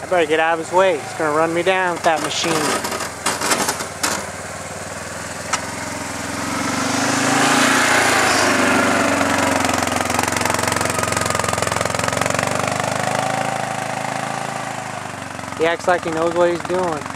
I better get out of his way. He's going to run me down with that machine. He acts like he knows what he's doing.